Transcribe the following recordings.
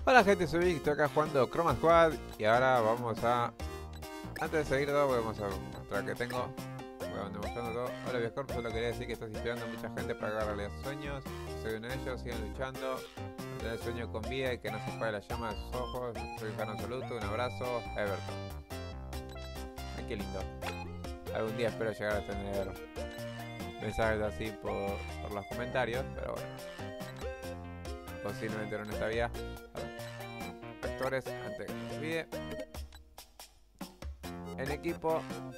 Hola gente, soy Vic, estoy acá jugando Chroma Squad y ahora vamos a... Antes de seguir todo, vamos a mostrar que tengo. Voy a mostrando todo. Hola Viescorp, solo quería decir que estás inspirando a mucha gente para agarrarle los sueños. Soy uno de ellos, sigan luchando. Tener el sueño con vida y que no se apague la llama de sus ojos. Soy un fan absoluto, un abrazo, Everton. Ay, qué lindo. Algún día espero llegar a tener mensajes así por los comentarios, pero bueno. Posiblemente no en esta vida. Factores, antes que me olvide. En equipo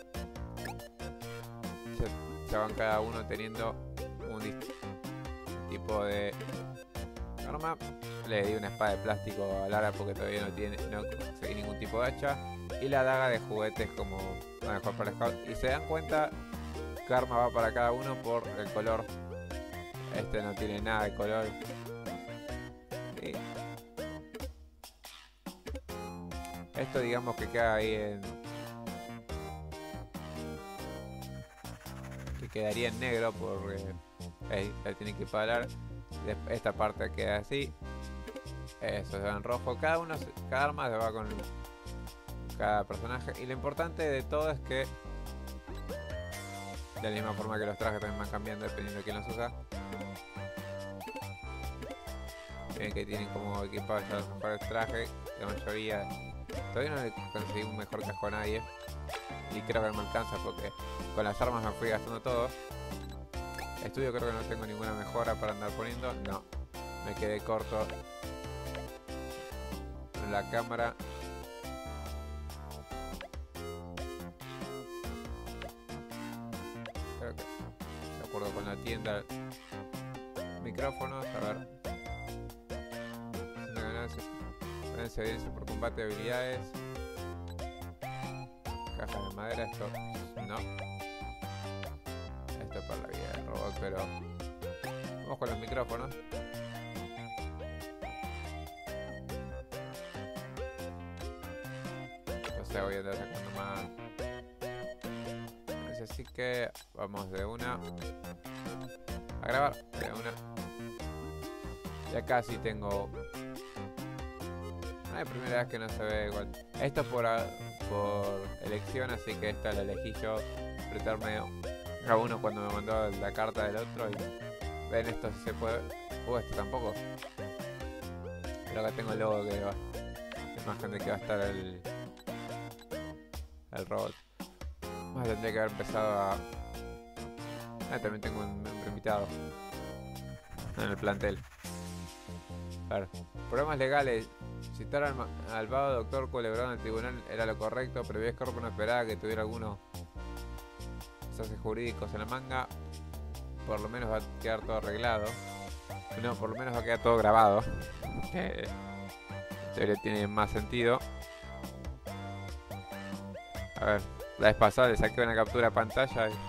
se van cada uno teniendo un tipo de arma. Le di una espada de plástico a Lara porque todavía no conseguí ningún tipo de hacha. Y la daga de juguetes como mejor para Scout. Y se dan cuenta que arma va para cada uno por el color. Este no tiene nada de color. Y esto digamos que queda ahí que quedaría en negro porque la tienen que parar. Esta parte queda así. Eso se va en rojo. Cada arma se va con cada personaje. Y lo importante de todo es que de la misma forma que los trajes también van cambiando dependiendo de quién los usa. Ven que tienen como equipados ya los mejores trajes. La mayoría. Todavía no le conseguí un mejor casco a nadie. Y creo que no me alcanza porque con las armas me fui gastando todo. Estudio creo que no tengo ninguna mejora para andar poniendo. No, me quedé corto en la cámara. Creo que de acuerdo con la tienda. Micrófonos, a ver. Ganancia de audiencia por combate de habilidades. Cajas de madera, esto no. Esto es para la vida del robot, pero vamos con los micrófonos. O sea, voy a andar sacando más. Así que vamos de una a grabar. De una. Ya casi tengo. Es la primera vez que no se ve igual. Esto es por elección, así que esta la elegí yo. Apretarme a uno cuando me mandó la carta del otro y ven esto si se puede. Esto tampoco. Pero acá tengo el logo que va. Imagen de que va a estar el robot. Más tendría que haber empezado a. También tengo un miembro invitado en el plantel. A ver, problemas legales. Citar al malvado doctor Culebrón al tribunal era lo correcto, pero Viescorp no esperaba que tuviera algunos desastres jurídicos en la manga. Por lo menos va a quedar todo arreglado. No, por lo menos va a quedar todo grabado. Que en teoría tiene más sentido. A ver, la vez pasada le saqué una captura de pantalla y...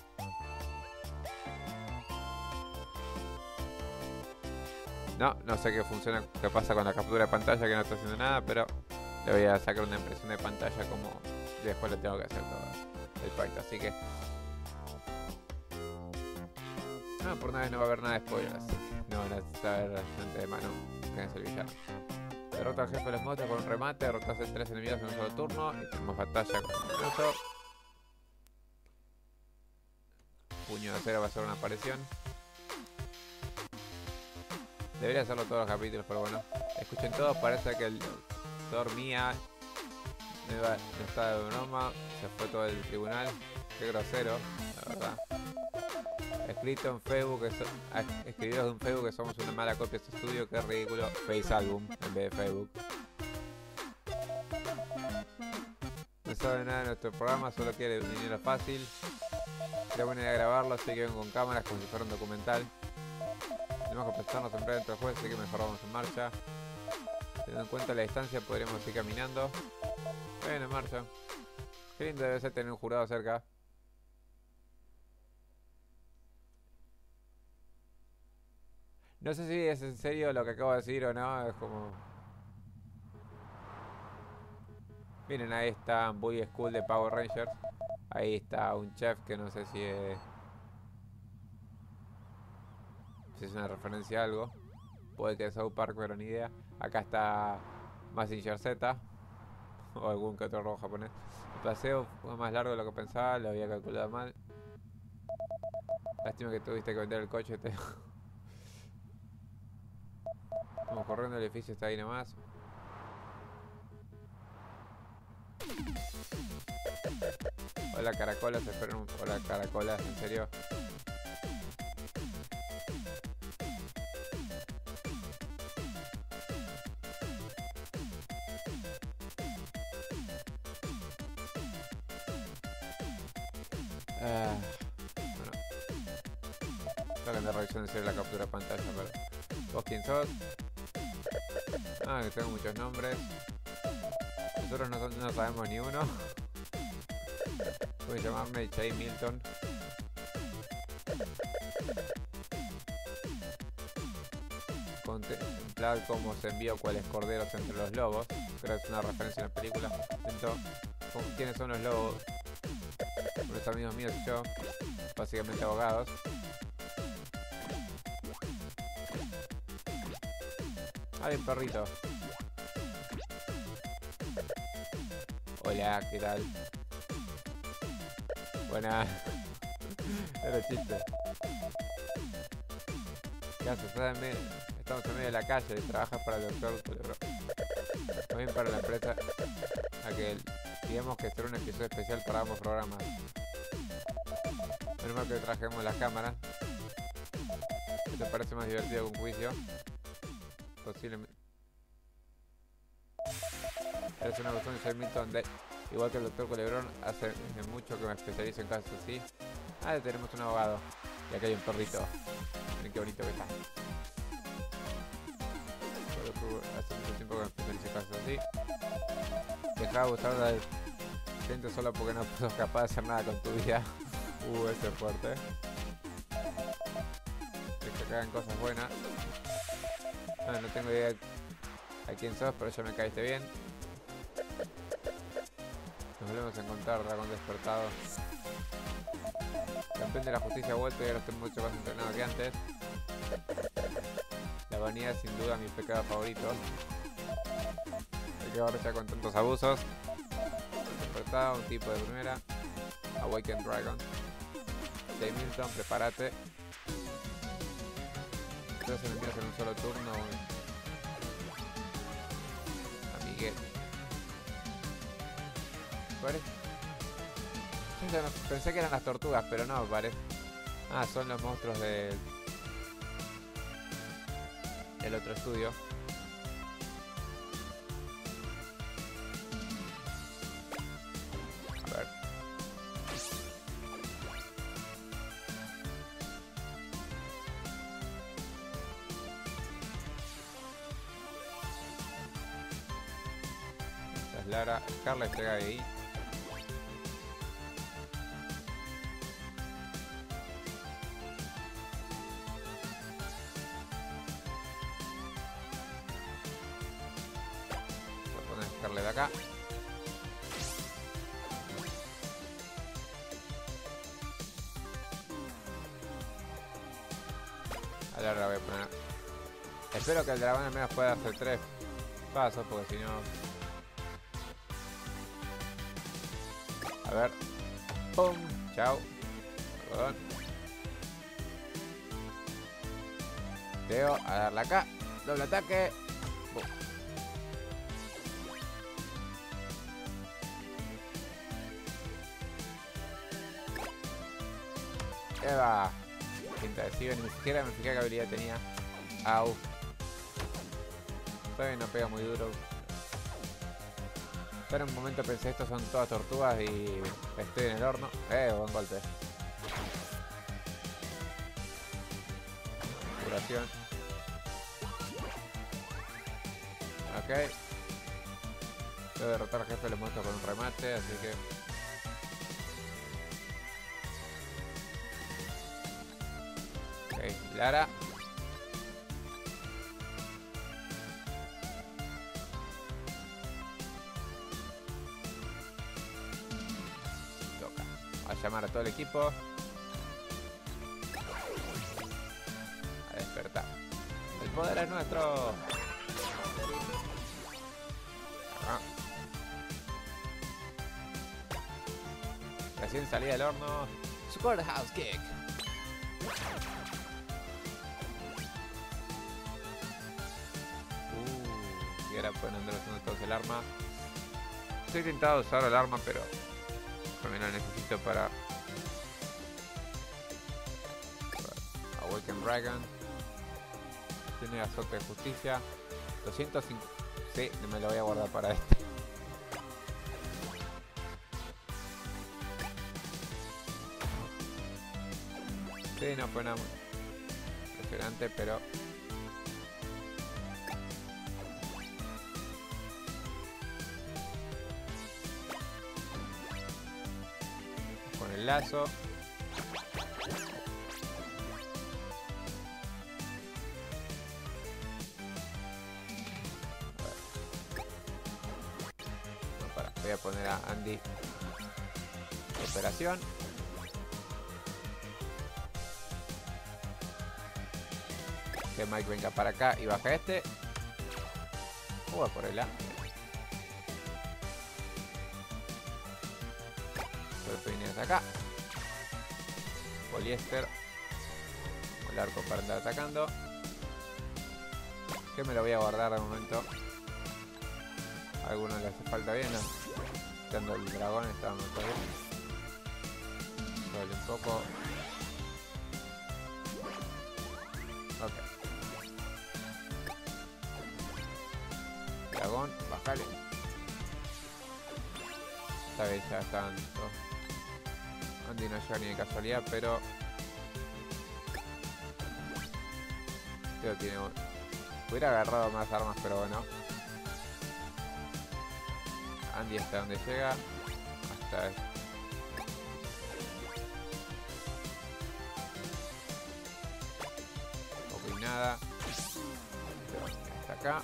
No sé qué pasa con la captura de pantalla, que no está haciendo nada, pero le voy a sacar una impresión de pantalla como después le tengo que hacer todo el pacto, así que... No, por una vez no va a haber nada de spoilers, así que no van a saber de mano quién es el villano. Derrota al jefe de los monstruos con un remate, derrotas a 3 enemigos en un solo turno y tenemos batalla con un minuto. Puño de acero va a ser una aparición. Debería hacerlo todos los capítulos, pero bueno. Escuchen todos, parece que el doctor Mía no está de broma. Se fue todo el tribunal. Qué grosero, la verdad. Escrito en Facebook, escribidos en Facebook que somos una mala copia de este estudio. Qué ridículo. Face Album en vez de Facebook. No sabe nada de nuestro programa, solo quiere dinero fácil. Sería buena idea grabarlo, así que vengo con cámaras como si fuera un documental. Tenemos que prestarnos en breve dentro del juez, así que mejor vamos en marcha. Teniendo en cuenta la distancia, podríamos ir caminando. Bueno, en marcha. Qué lindo debe ser tener un jurado cerca. No sé si es en serio lo que acabo de decir o no, es como... Miren, ahí está Boy School de Power Rangers. Ahí está un chef que no sé si es una referencia a algo. Puede que South Park, pero ni idea. Acá está Mazinger Z. O algún que otro robo japonés. El paseo fue más largo de lo que pensaba, lo había calculado mal. Lástima que tuviste que vender el coche. Vamos corriendo, el edificio está ahí nomás. Hola caracolas, espero. Hola caracolas, en serio. Bueno, tengo que andar revisando si la captura de pantalla, pero... ¿Vos quién sos? Ah, que tengo muchos nombres. Nosotros no sabemos ni uno. Voy a llamarme Jay Milton. Contemplar cómo se envía cuáles corderos entre los lobos. Creo que es una referencia en la película. Entonces, ¿quiénes son los lobos? Unos amigos míos y yo. Básicamente abogados. Hay un perrito. Hola, ¿qué tal? Buena. Era chiste. ¿Qué haces? Estamos en medio de la calle. Trabajas para el doctor Culebro. También para la empresa. Aquel. Digamos que será un episodio especial para ambos programas. Menos mal que trajemos las cámaras. ¿Qué te parece más divertido que un juicio? Posiblemente. Es una cuestión de Jay Milton de... Igual que el doctor Culebrón, hace mucho que me especializo en casos así. Ah, tenemos un abogado. Y acá hay un perrito. Miren qué bonito que está. Hace mucho tiempo que me especializo en casos así. Deja de usar la gente solo porque no sos capaz de hacer nada con tu vida. Ese es fuerte. Que se hagan cosas buenas. No tengo idea a quién sos, pero ya me caíste bien. Nos volvemos a encontrar, dragón despertado. Campeón de la justicia ha vuelto y ahora estoy mucho más entrenado que antes. La vanidad es sin duda mi pecado favorito. Hay que ahora ya con tantos abusos. Despertado, un tipo de primera. Awakened Dragon. Jay Milton, prepárate. 3 enemigos en un solo turno. Amiguet. Pensé que eran las tortugas, pero no, parece. Ah, son los monstruos del otro estudio. A ver. Esta es Lara. Carla llega ahí. De acá. Ahora la voy a poner. Espero que el dragón al menos pueda hacer 3 pasos, porque si no... A ver. ¡Pum! Chao. Perdón. Teo a darle acá. Doble ataque. ¡Pum! Eva. Quinta de Steven, ni siquiera me fijé qué habilidad tenía. Au. Todavía no pega muy duro. Pero en un momento pensé, estos son todas tortugas y estoy en el horno. Buen golpe. Curación. Ok. Debo derrotar al jefe de los monstruos con un remate, así que... Ok, Lara. Toca. A llamar a todo el equipo. A despertar. El poder es nuestro. Ah. Recién salí del horno. Square House Kick. Y ahora pueden andar usando todos el arma. Estoy tentado usar el arma, pero también la necesito para Awaken Dragon. Tiene azote de justicia. 205. Sí, me lo voy a guardar para este. Sí, no fue nada impresionante, pero con el lazo. No, para. Voy a poner a Andy en operación. Que Mike venga para acá y baja este. Juega por el A. Viene acá. Poliéster. El arco para andar atacando. Que me lo voy a guardar de momento. A alguno le hace falta bien, ¿no? Quitando el dragón está muy bien. Duele un poco. Ok. Dragón, bájale. Esta vez ya están todos. Andy no llega ni de casualidad, pero Teo tiene. Hubiera agarrado más armas, pero bueno. Andy hasta donde llega. Hasta poco y nada. Hasta acá.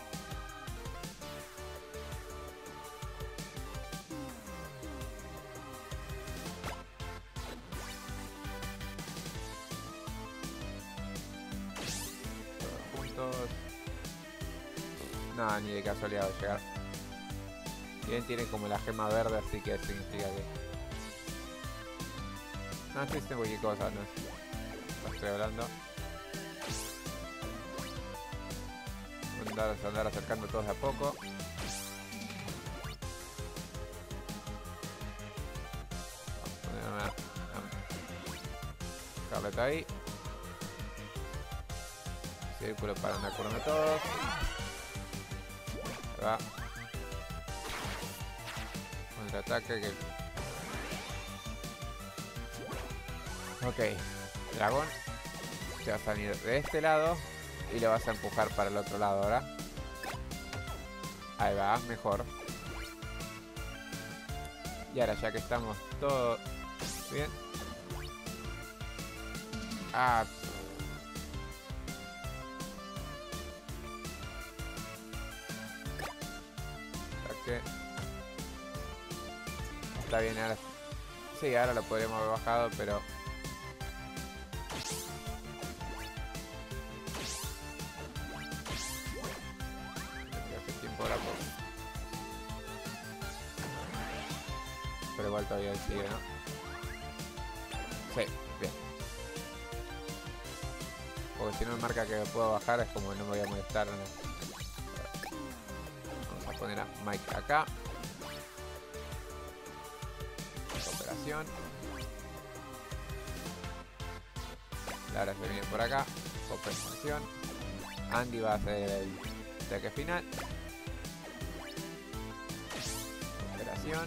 No, ni de casualidad va a llegar. Bien, tiene como la gema verde, así que significa que... No, estoy diciendo cualquier cosa, no estoy hablando. Andar acercando todos de a poco. Vamos a poner una Scarlet ahí. Círculo para andar curando a todos. Va. Contraataque que... Ok. Dragón. Se va a salir de este lado. Y le vas a empujar para el otro lado ahora. Ahí va, mejor. Y ahora ya que estamos todos bien. Ah. Está bien, ahora sí, ahora lo podríamos haber bajado, pero hace tiempo ahora pero igual todavía sigue, ¿no? Sí, bien. Porque si no me marca que puedo bajar es como que no me voy a molestar, ¿no? Vamos a poner a Mike acá. Operación. Lara se viene por acá. Operación. Andy va a hacer el ataque final. Operación.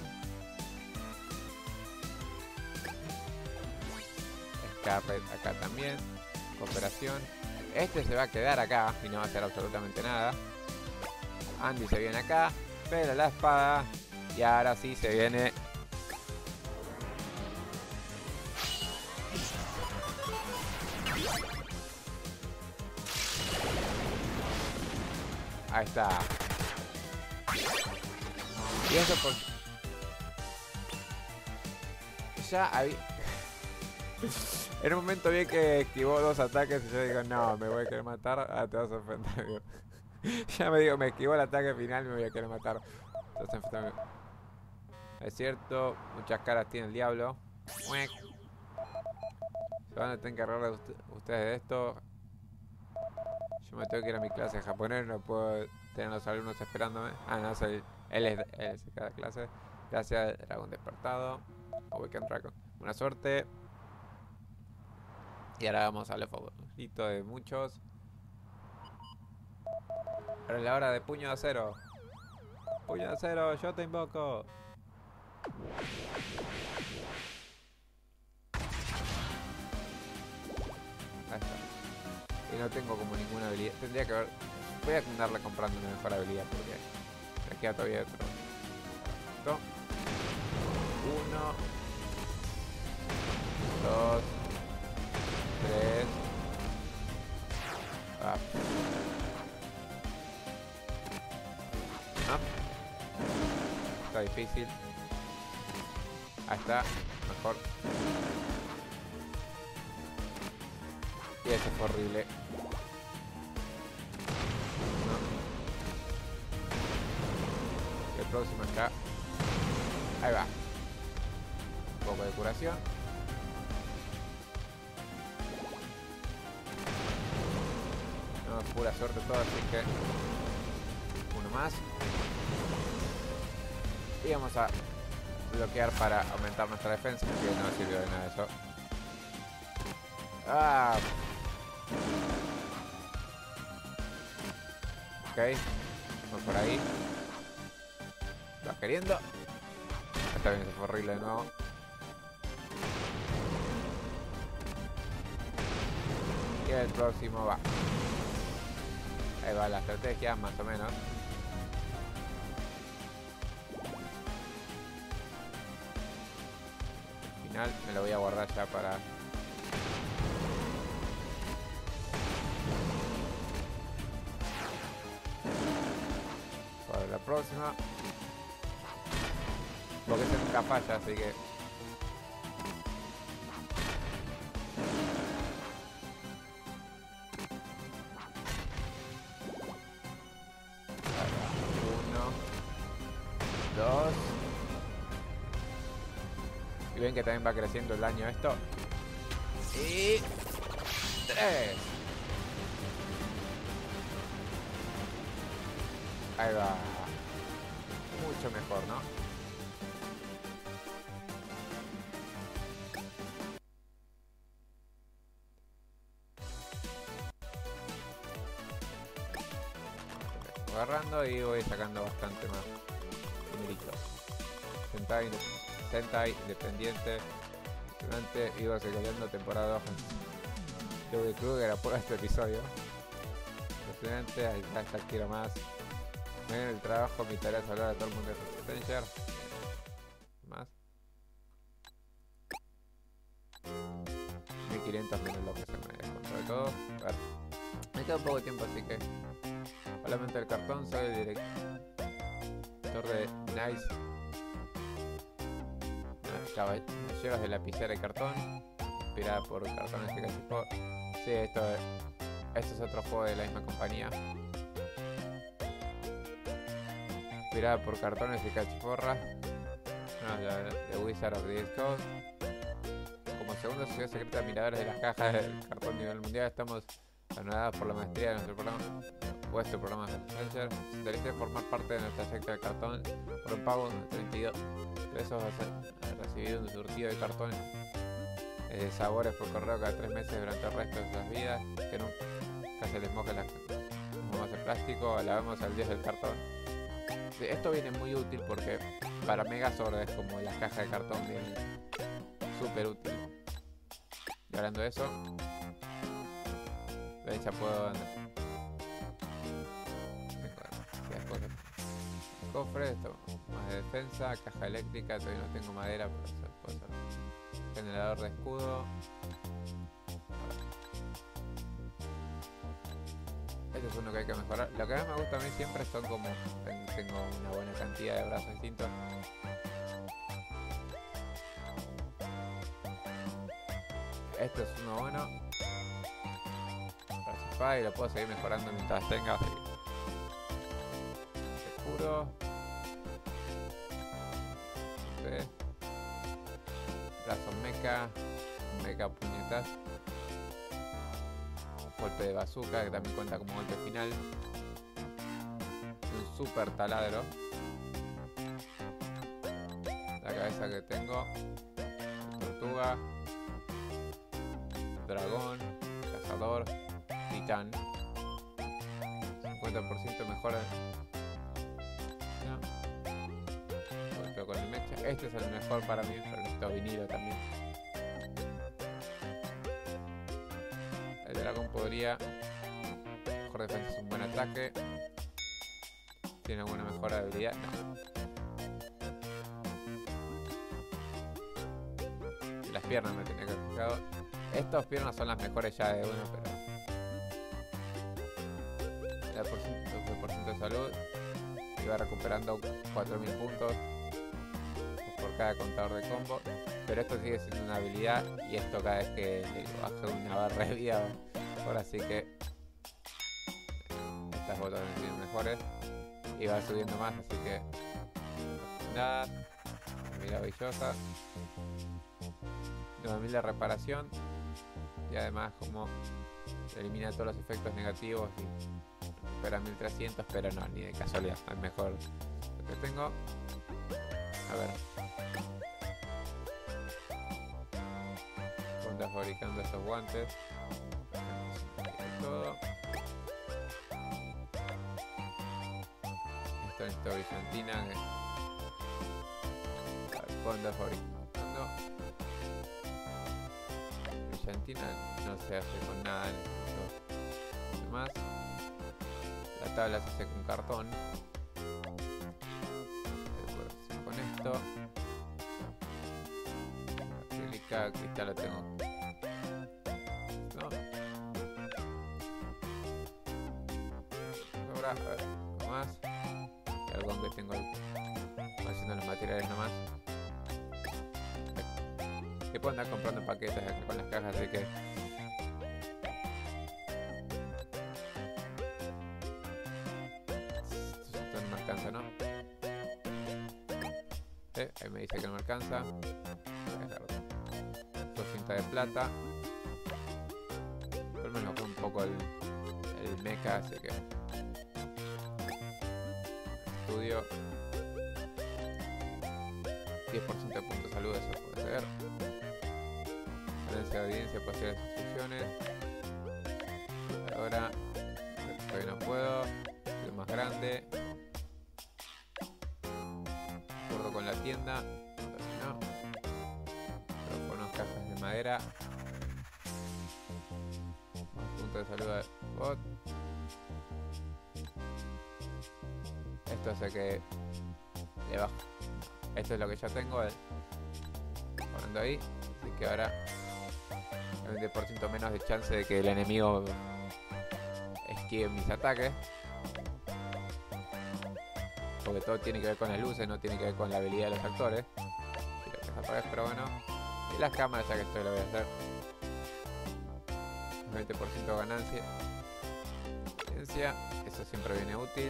Scarlet acá también. Operación. Este se va a quedar acá y no va a hacer absolutamente nada. Andy se viene acá. Pero la espada. Y ahora sí se viene. Ahí está. Y eso por... Ya había... En un momento vi que esquivó 2 ataques y yo digo, no, me voy a querer matar. Ah, te vas a enfrentar. Digo. Ya me digo, me esquivó el ataque final, me voy a querer matar. Te vas a enfrentar. Es cierto, muchas caras tiene el diablo. Muec. Se van a tener que encargar de ustedes de esto. Yo me tengo que ir a mi clase de japonés, no puedo tener a los alumnos esperándome. Ah, no, él es cada clase. Gracias, dragón despertado. O Weekend Dragon. Buena suerte. Y ahora vamos a los favoritos de muchos. Ahora es la hora de puño de acero. Puño de acero, yo te invoco. Ahí está. Y no tengo como ninguna habilidad. Tendría que ver. Voy a andarle comprando una mejor habilidad porque me queda todavía otro. Esto. 1, 2, 3. Ah. Ah. Está difícil. Ahí está. Mejor. Y eso fue horrible. No. Y el próximo acá. Ahí va. Un poco de curación. No, pura suerte todo, así que uno más. Y vamos a bloquear para aumentar nuestra defensa, que no sirvió de nada eso. Ah. Ok, vamos por ahí. Va queriendo. Está bien, se fue horrible de nuevo. Y el próximo va. Ahí va la estrategia, más o menos. Al final me lo voy a guardar ya para... para la próxima. Porque se nunca falla, así que... Y ven que también va creciendo el daño esto. Y... 3. Ahí va. Mucho mejor, ¿no? Agarrando y voy sacando bastante más numeritos. Sentai independiente. Impresionante. Iba secundando temporada 2. De Kruger apura este episodio. Impresionante. Ahí está, quiero más. En el trabajo, mi tarea es hablar a todo el mundo de Stranger. Más. 1500 menos lo que se me descontó de todo. A ver. Me queda poco tiempo, así que... Solamente el cartón, soy el director de Nice. Caballeros de lapicera y cartón. Inspirada por cartones de Cachipo. Sí, esto es otro juego de la misma compañía. Inspirada por cartones y cachiporra. No, The Wizard of the East Coast. Como segunda sociedad secreta de miradores de las cajas del cartón a nivel mundial, estamos anodados por la maestría de nuestro programa. Vuestro programa de Stranger. Si te elegiste formar parte de nuestra secta de cartón por un pago de 32 pesos, vas a recibir un surtido de cartón de sabores por correo cada 3 meses durante el resto de sus vidas. Que nunca se les moje las gomas de plástico. Alabamos al dios del cartón. Esto viene muy útil porque para Megazord es como las cajas de cartón, vienen súper útil. Y hablando de eso, ya puedo... Cofre, esto, más de defensa, caja eléctrica, todavía no tengo madera, pero puedo hacer. Generador de escudo. Este es uno que hay que mejorar. Lo que más me gusta a mí siempre son como... Tengo una buena cantidad de brazos distintos. Este es uno bueno. Y lo puedo seguir mejorando mientras tenga. Así. Seguro. Sí. Brazo mecha. Mecha puñetas. Golpe de bazooka, que también cuenta como golpe final. Un super taladro. La cabeza que tengo. Tortuga. Dragón. Cazador. Titán. 50% mejora. No. Golpeo con el mecha. Este es el mejor para mí, pero necesito vinilo también. El dragón podría. Mejor defensa es un buen ataque. Tiene alguna mejora de habilidad. No. Y las piernas me tenía que haber fijado. Estas piernas son las mejores ya de uno, pero. El porcentaje de salud. Y va recuperando 4000 puntos por cada contador de combo. Pero esto sigue siendo una habilidad. Y esto cada vez que le baje una barra de vida. Ahora sí que. Estas botas son mejores. Y va subiendo más, así que nada, maravillosa. 9000 de reparación. Y además como elimina todos los efectos negativos y recupera 1300, pero no, ni de casualidad, es mejor lo que tengo. A ver. Ponte fabricando estos guantes. Todo. Esto bizantina que cuando fabricando bizantina no se hace con nada en esto. Además la tabla se hace con cartón. Con esto acrílica, cristal lo tengo. ¿No? Ahora, a ver, más. Algo que tengo haciendo los materiales nomás. Que puedo andar comprando paquetes con las cajas, así que esto no me alcanza, ¿no? Ahí me dice que no me alcanza. Voy a dejar cinta de plata. Pero me enojó un poco el mecha, así que estudio 10% de puntos de salud, eso puede ser. Ganancia de audiencia, posibles instrucciones. Ahora todavía no puedo. Soy más grande. Acuerdo con la tienda. No. Pero con unas cajas de madera. Más puntos de salud al bot. Esto hace que le bajo. Esto es lo que ya tengo poniendo ahí. Así que ahora 20% menos de chance de que el enemigo esquive mis ataques. Porque todo tiene que ver con las luces, no tiene que ver con la habilidad de los actores. Si lo dejo al revés, pero bueno. Y las cámaras, ya que estoy, lo voy a hacer. 20% de ganancia. Eso siempre viene útil.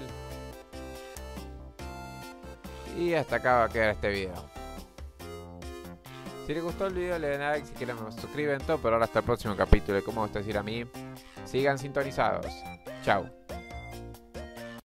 Y hasta acá va a quedar este video. Si les gustó el video, le den a like, si quieren me suscriben, todo, pero ahora hasta el próximo capítulo. Y como gusta decir a mí, sigan sintonizados. Chao.